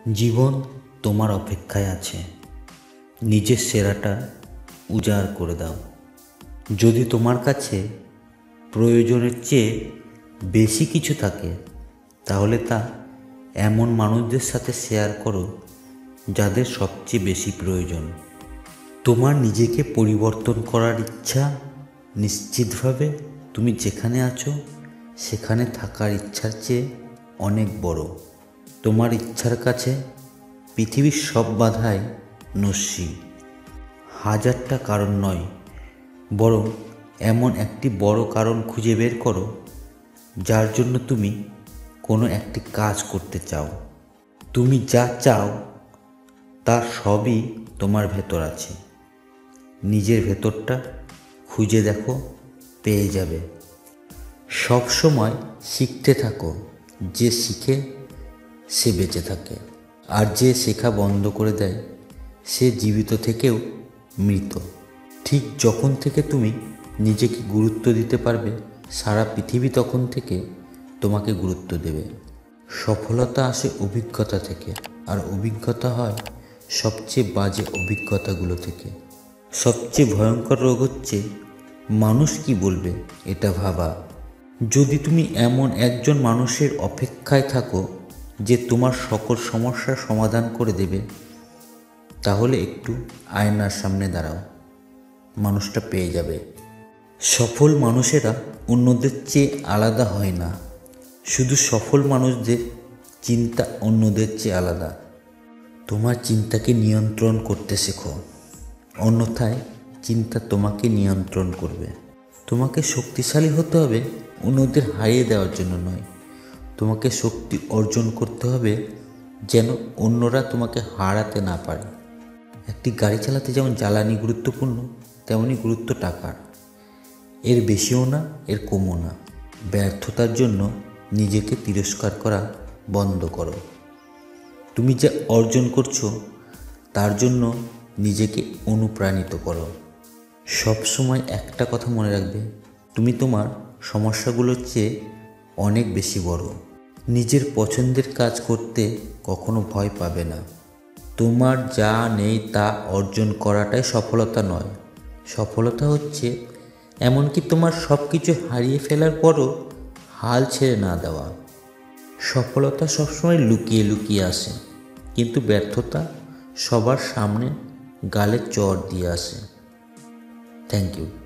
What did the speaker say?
জীবন তোমার অপেক্ষায় আছে। নিজের সেরাটা উজাড় করে দাও। যদি তোমার কাছে প্রয়োজনের চেয়ে বেশি কিছু থাকে, তাহলে তা এমন মানুষদের সাথে শেয়ার করো যাদের সবচেয়ে বেশি প্রয়োজন। তোমার নিজেকে পরিবর্তন করার ইচ্ছা, নিশ্চিতভাবে তুমি যেখানে আছো সেখানে থাকার ইচ্ছার চেয়ে অনেক বড়। তোমার ইচ্ছার কাছে পৃথিবীর সব বাধাই নস্যি। হাজারটা কারণ নয়, বরং এমন একটি বড় কারণ খুঁজে বের করো যার জন্য তুমি কোনো একটি কাজ করতে চাও। তুমি যা চাও তার সবই তোমার ভেতর আছে। নিজের ভেতরটা খুঁজে দেখো, পেয়ে যাবে। সব সময় শিখতে থাকো। যে শিখে সে বেঁচে থাকে, আর যে শেখা বন্ধ করে দেয় সে জীবিত থেকেও মৃত। ঠিক যখন থেকে তুমি নিজেকে গুরুত্ব দিতে পারবে, সারা পৃথিবী তখন থেকে তোমাকে গুরুত্ব দেবে। সফলতা আসে অভিজ্ঞতা থেকে, আর অভিজ্ঞতা হয় সবচেয়ে বাজে অভিজ্ঞতাগুলো থেকে। সবচেয়ে ভয়ঙ্কর রোগ হচ্ছে মানুষ কি বলবে এটা ভাবা। যদি তুমি এমন একজন মানুষের অপেক্ষায় থাকো যে তোমার সকল সমস্যার সমাধান করে দেবে, তাহলে একটু আয়নার সামনে দাঁড়াও, মানুষটা পেয়ে যাবে। সফল মানুষেরা অন্যদের চেয়ে আলাদা হয় না, শুধু সফল মানুষদের চিন্তা অন্যদের চেয়ে আলাদা। তোমার চিন্তাকে নিয়ন্ত্রণ করতে শেখো, অন্যথায় চিন্তা তোমাকে নিয়ন্ত্রণ করবে। তোমাকে শক্তিশালী হতে হবে অন্যদের হারিয়ে দেওয়ার জন্য নয়, তোমাকে শক্তি অর্জন করতে হবে যেন অন্যরা তোমাকে হারাতে না পারে। একটি গাড়ি চালাতে যেমন জ্বালানি গুরুত্বপূর্ণ, তেমনি গুরুত্ব টাকার। এর বেশিও না, এর কমও না। ব্যর্থতার জন্য নিজেকে তিরস্কার করা বন্ধ করো। তুমি যা অর্জন করছো তার জন্য নিজেকে অনুপ্রাণিত করো। সব সময় একটা কথা মনে রাখবে, তুমি তোমার সমস্যাগুলোর চেয়ে অনেক বেশি বড়। নিজের পছন্দের কাজ করতে কখনো ভয় পাবে না। তোমার যা নেই তা অর্জন করাটাই সফলতা নয়। সফলতা হচ্ছে এমনকি তোমার সব কিছু হারিয়ে ফেলার পরও হাল ছেড়ে না দেওয়া। সফলতা সবসময় লুকিয়ে লুকিয়ে আসে, কিন্তু ব্যর্থতা সবার সামনে গালে চড় দিয়ে আসে। Thank you.